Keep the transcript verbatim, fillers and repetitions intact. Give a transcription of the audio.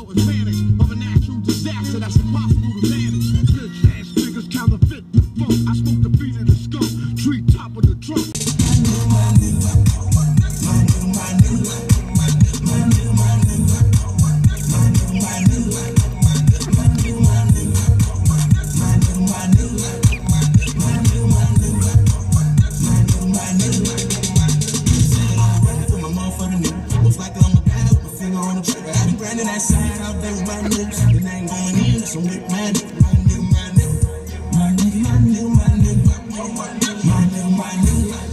no advantage of a natural disaster that's impossible to manage. Bitch ass niggas counterfeit the funk. I smoke the beat of the skunk, tree top of the trunk. That side out there with my niggas, and I ain't going in, so with my nigga, my nigga, my nigga, my nigga, my nigga, my nigga, my nigga, my nigga, my nigga.